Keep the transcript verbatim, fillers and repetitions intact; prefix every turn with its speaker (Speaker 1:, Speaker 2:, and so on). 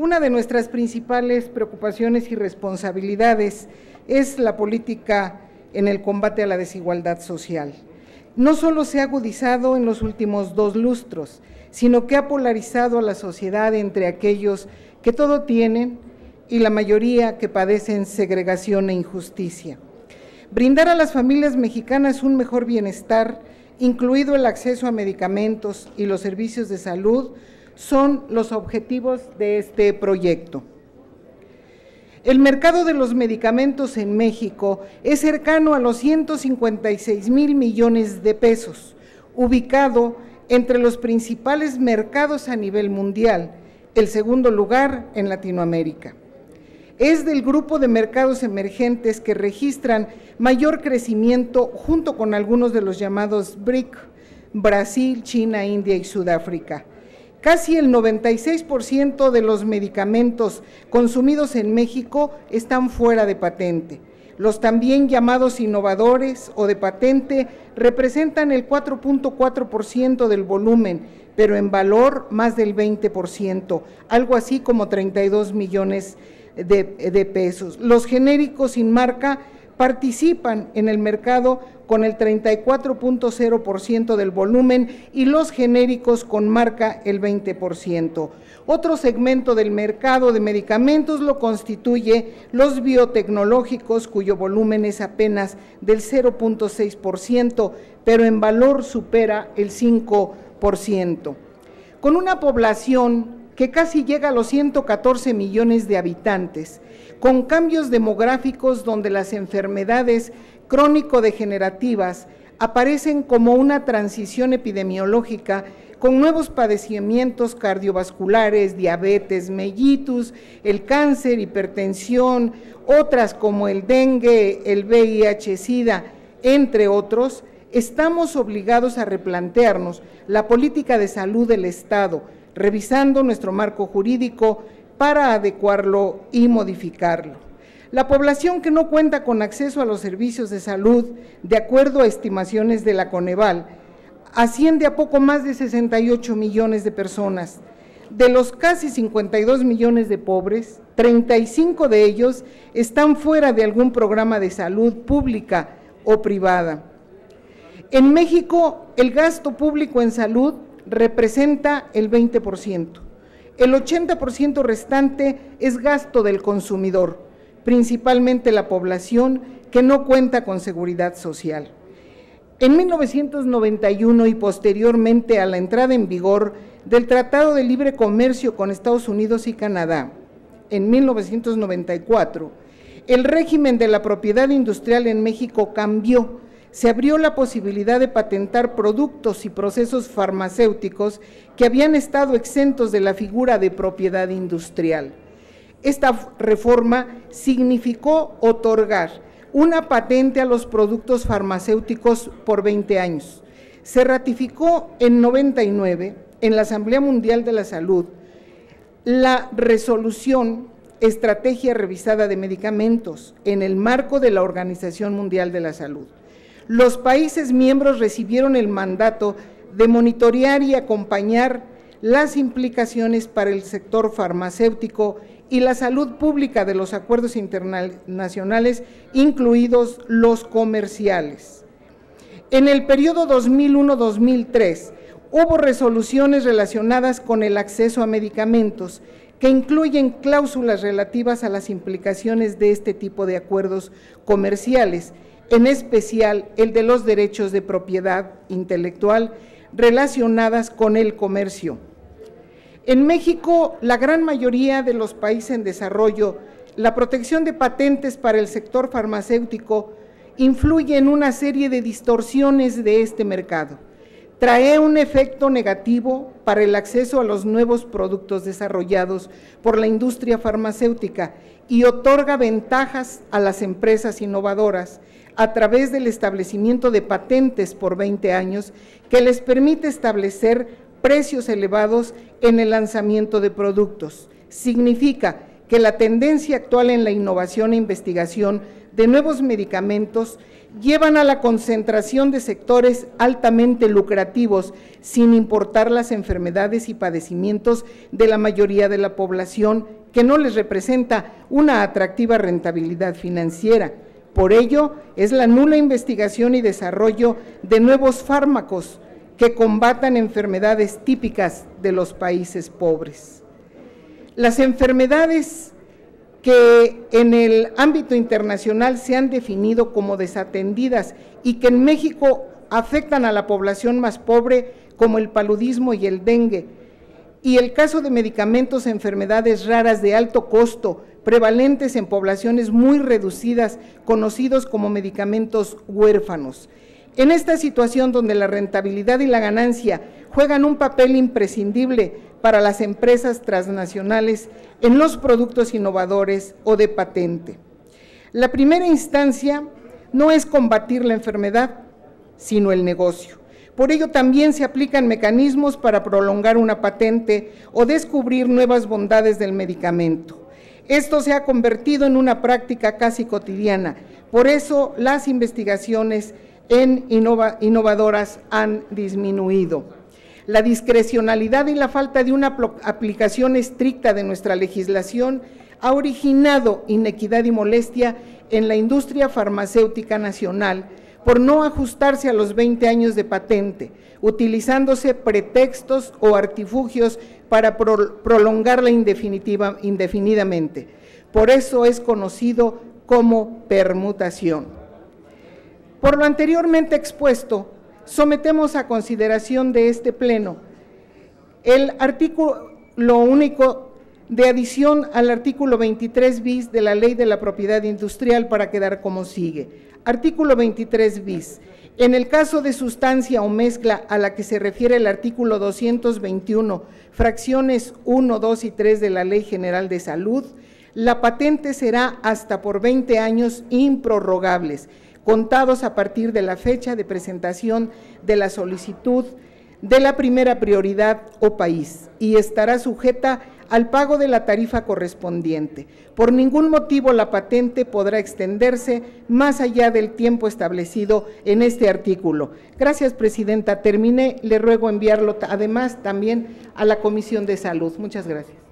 Speaker 1: Una de nuestras principales preocupaciones y responsabilidades es la política en el combate a la desigualdad social. No solo se ha agudizado en los últimos dos lustros, sino que ha polarizado a la sociedad entre aquellos que todo tienen y la mayoría que padecen segregación e injusticia. Brindar a las familias mexicanas un mejor bienestar, incluido el acceso a medicamentos y los servicios de salud, son los objetivos de este proyecto. El mercado de los medicamentos en México es cercano a los ciento cincuenta y seis mil millones de pesos, ubicado entre los principales mercados a nivel mundial, el segundo lugar en Latinoamérica. Es del grupo de mercados emergentes que registran mayor crecimiento junto con algunos de los llamados B R I C, Brasil, China, India y Sudáfrica. Casi el noventa y seis por ciento de los medicamentos consumidos en México están fuera de patente. Los también llamados innovadores o de patente representan el cuatro punto cuatro por ciento del volumen, pero en valor más del veinte por ciento, algo así como treinta y dos millones de, de pesos. Los genéricos sin marca participan en el mercado con el treinta y cuatro punto cero por ciento del volumen y los genéricos con marca el veinte por ciento. Otro segmento del mercado de medicamentos lo constituye los biotecnológicos, cuyo volumen es apenas del cero punto seis por ciento, pero en valor supera el cinco por ciento. Con una población que casi llega a los ciento catorce millones de habitantes, con cambios demográficos donde las enfermedades crónico-degenerativas aparecen como una transición epidemiológica con nuevos padecimientos cardiovasculares, diabetes, mellitus, el cáncer, hipertensión, otras como el dengue, el V I H, SIDA, entre otros, estamos obligados a replantearnos la política de salud del Estado, revisando nuestro marco jurídico para adecuarlo y modificarlo. La población que no cuenta con acceso a los servicios de salud, de acuerdo a estimaciones de la Coneval, asciende a poco más de sesenta y ocho millones de personas. De los casi cincuenta y dos millones de pobres, treinta y cinco de ellos están fuera de algún programa de salud pública o privada. En México, el gasto público en salud representa el veinte por ciento. El ochenta por ciento restante es gasto del consumidor, principalmente la población que no cuenta con seguridad social. En mil novecientos noventa y uno y posteriormente a la entrada en vigor del Tratado de Libre Comercio con Estados Unidos y Canadá, en mil novecientos noventa y cuatro, el régimen de la propiedad industrial en México cambió. Se abrió la posibilidad de patentar productos y procesos farmacéuticos que habían estado exentos de la figura de propiedad industrial. Esta reforma significó otorgar una patente a los productos farmacéuticos por veinte años. Se ratificó en noventa y nueve en la Asamblea Mundial de la Salud la resolución Estrategia Revisada de Medicamentos en el marco de la Organización Mundial de la Salud. Los países miembros recibieron el mandato de monitorear y acompañar las implicaciones para el sector farmacéutico y la salud pública de los acuerdos internacionales, incluidos los comerciales. En el periodo dos mil uno a dos mil tres, hubo resoluciones relacionadas con el acceso a medicamentos que incluyen cláusulas relativas a las implicaciones de este tipo de acuerdos comerciales, en especial el de los derechos de propiedad intelectual relacionadas con el comercio. En México, la gran mayoría de los países en desarrollo, la protección de patentes para el sector farmacéutico influye en una serie de distorsiones de este mercado. Trae un efecto negativo para el acceso a los nuevos productos desarrollados por la industria farmacéutica y otorga ventajas a las empresas innovadoras a través del establecimiento de patentes por veinte años que les permite establecer precios elevados en el lanzamiento de productos. Significa que la tendencia actual en la innovación e investigación de nuevos medicamentos llevan a la concentración de sectores altamente lucrativos, sin importar las enfermedades y padecimientos de la mayoría de la población, que no les representa una atractiva rentabilidad financiera. Por ello, es la nula investigación y desarrollo de nuevos fármacos que combatan enfermedades típicas de los países pobres. Las enfermedades que en el ámbito internacional se han definido como desatendidas y que en México afectan a la población más pobre, como el paludismo y el dengue, y el caso de medicamentos, enfermedades raras de alto costo, prevalentes en poblaciones muy reducidas, conocidos como medicamentos huérfanos. En esta situación donde la rentabilidad y la ganancia juegan un papel imprescindible para las empresas transnacionales en los productos innovadores o de patente. La primera instancia no es combatir la enfermedad, sino el negocio. Por ello también se aplican mecanismos para prolongar una patente o descubrir nuevas bondades del medicamento. Esto se ha convertido en una práctica casi cotidiana, por eso las investigaciones en innova, innovadoras han disminuido. La discrecionalidad y la falta de una aplicación estricta de nuestra legislación ha originado inequidad y molestia en la industria farmacéutica nacional por no ajustarse a los veinte años de patente, utilizándose pretextos o artilugios para pro, prolongarla indefinitiva, indefinidamente. Por eso es conocido como permutación. Por lo anteriormente expuesto, sometemos a consideración de este Pleno el artículo único de adición al artículo veintitrés bis de la Ley de la Propiedad Industrial para quedar como sigue. Artículo veintitrés bis. En el caso de sustancia o mezcla a la que se refiere el artículo doscientos veintiuno, fracciones uno, dos y tres de la Ley General de Salud, la patente será hasta por veinte años improrrogables, contados a partir de la fecha de presentación de la solicitud de la primera prioridad o país, y estará sujeta al pago de la tarifa correspondiente. Por ningún motivo la patente podrá extenderse más allá del tiempo establecido en este artículo. Gracias, Presidenta. Terminé, le ruego enviarlo además también a la Comisión de Salud. Muchas gracias.